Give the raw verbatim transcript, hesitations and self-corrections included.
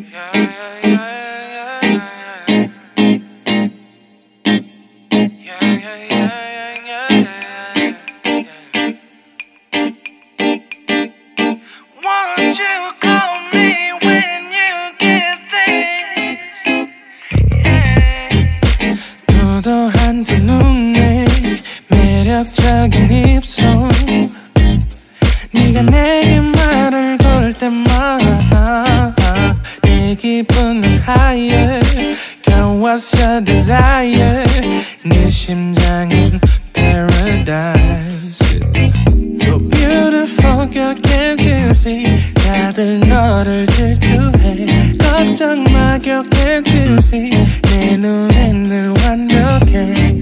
도도한 두 눈에 매력적인 입술 네가 내게 말을 걸 때마다 내 기분은 higher Girl what's your desire 네 심장은 paradise You're beautiful girl can't you see 다들 너를 질투해 걱정 마 girl can't you see 내 눈엔 늘 완벽해